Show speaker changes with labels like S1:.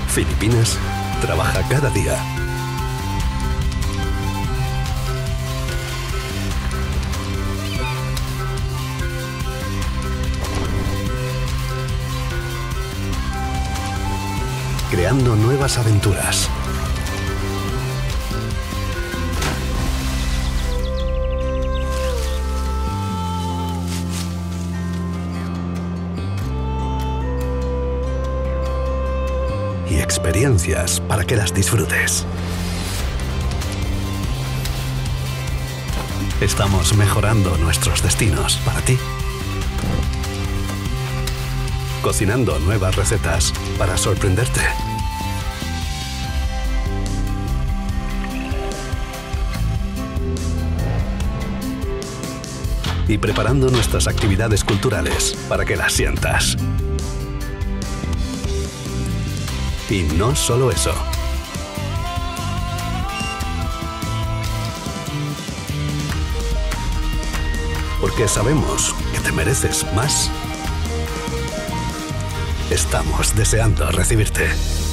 S1: Filipinas trabaja cada día creando nuevas aventuras. Y experiencias para que las disfrutes. Estamos mejorando nuestros destinos para ti. Cocinando nuevas recetas para sorprenderte. Y preparando nuestras actividades culturales para que las sientas. Y no solo eso. Porque sabemos que te mereces más. Estamos deseando recibirte.